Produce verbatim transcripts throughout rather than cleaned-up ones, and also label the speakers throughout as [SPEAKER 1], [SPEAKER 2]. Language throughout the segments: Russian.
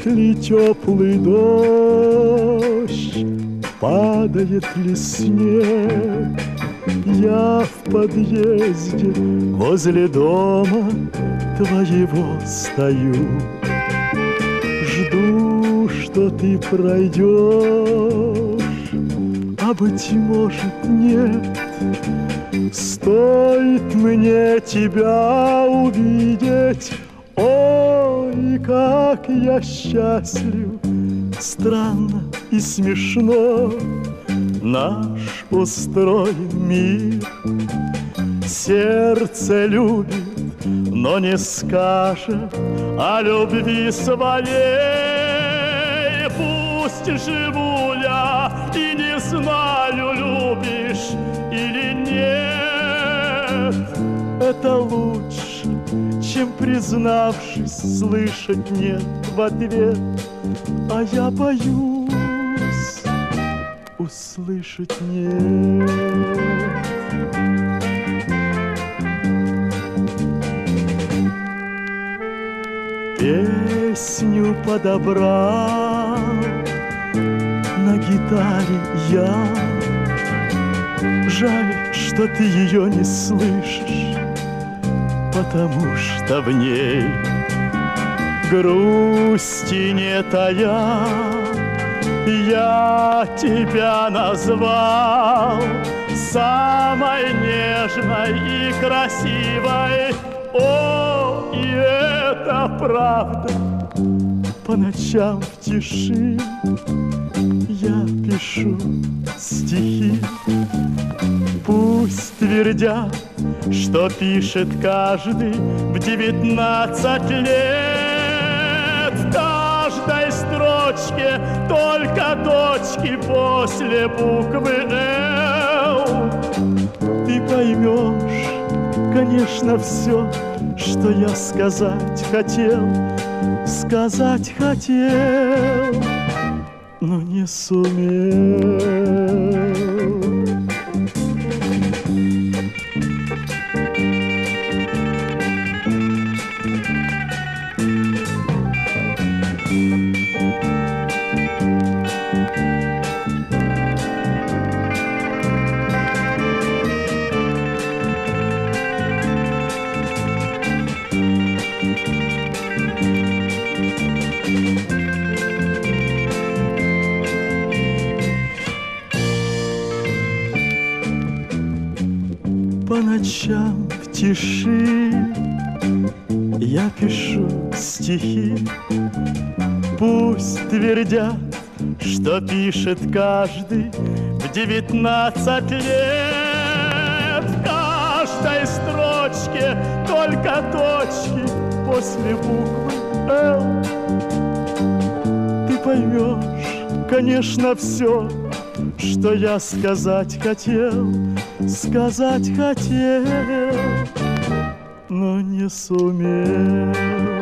[SPEAKER 1] ли теплый дождь, падает ли снег, я в подъезде возле дома твоего стою. Жду, что ты пройдешь, а быть может нет. Стоит мне тебя увидеть, ой, как я счастлив. Странно и смешно наш устроен мир. Сердце любит, но не скажет о любви своей. Пусть живу я и не знаю, любишь или нет. Это лучше, чем, признавшись, слышать нет в ответ. А я боюсь услышать нет. Песню подобрал на гитаре я. Жаль, что ты ее не слышишь, потому что в ней грусти не тая. Я тебя назвал самой нежной и красивой. О, и это правда. По ночам в тиши я пишу стихи. Пусть твердят, что пишет каждый в девятнадцать лет. В каждой строчке только точки после буквы «Л». Ты поймешь, конечно, все, что я сказать хотел, сказать хотел, но не сумел. По ночам в тиши я пишу стихи. Пусть твердят, что пишет каждый в девятнадцать лет. В каждой строчке только точки после буквы «Л». Ты поймешь, конечно, все, что я сказать хотел, сказать хотел, но не сумел.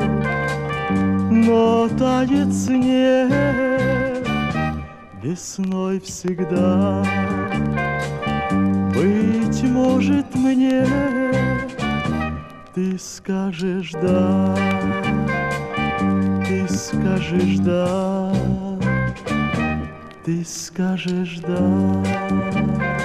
[SPEAKER 1] Но тает снег весной всегда. Быть может, мне ты скажешь да, ты скажешь да, ты скажешь да.